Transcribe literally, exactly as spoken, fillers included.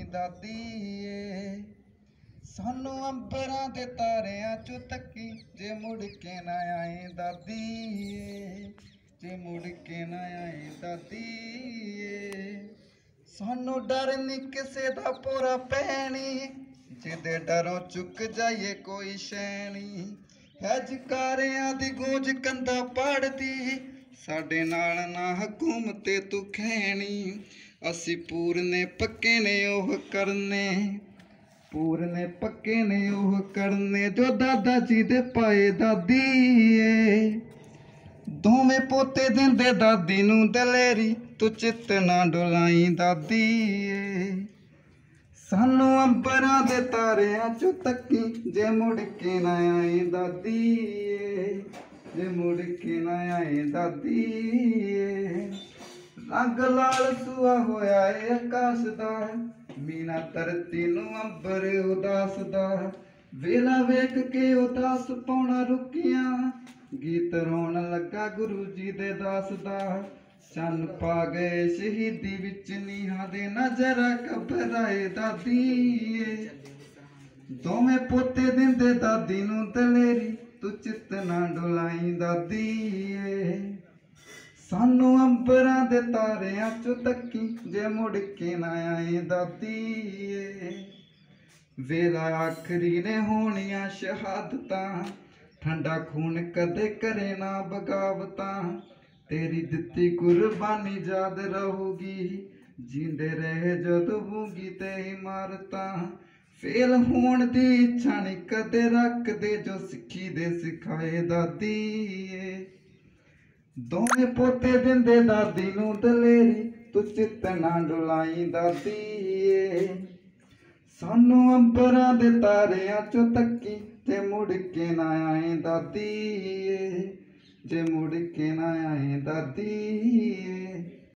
दादी ਏ सानू अंबरां दे तारियां चों तक्की जे मुड़ के ना आए दादी ਏ जे मुड़ के ना आए दादी ਏ सानू डर नी किसे दा पूरा पैनी जिदे डरों चुक जाइए कोई शैनी है जकारियां दी गूंज कंधा पढ़दी साडे नाल ना हुकूमते तू खैनी असी पूरने पक्के ने ओह करने पूरने पक्के ने ओह करने जो दादा जी दे पाए दादी ਏ दोवें पोते दिंदे दादी नू दलेरी तू चित ना डुलाई दादी ਏ सानू अंबरां दे तारियां चों तक्की जे मुड़ के ना आए दादी ਏ जे मुड़ के ना आए दादी ਏ रंग लाल सुआ होया ए आकाश दा मीना धरती नू अंबर उदास दा वेला वेख के उदास पौना रुकिया गीत रोन लगा गुरु जी दे दास दा चन पा गए शहीदी विच नीहां दे नजर घबराए दादी ਏ दोवें पोते दिंदे दादी नू दलेरी तू चित ना डुलाई दादी ਏ सानू अंबरां दे तारियां चों तक्की जे मुड़ के ना आए दादी ਏ वेला आखरी ने होनियां शहादतां ठंडा खून कदे करे ना बगावतां तेरी दित्ती कुर्बानी याद रहूगी जींदे रहे जदों बूंगी ते इमारतां फेल होण दी इच्छा नहीं कदे रखदे जो सिक्खी दे सिखाए दादी ਏ दोवें पोते दिंदे दादी नू दलेरी तू चित ना डुलाई दादी ਏ सानू अंबरां दे तारियां चों तक्की जे मुड़ के ना आए दादी ਏ जे मुड़ के ना आए दादी ਏ।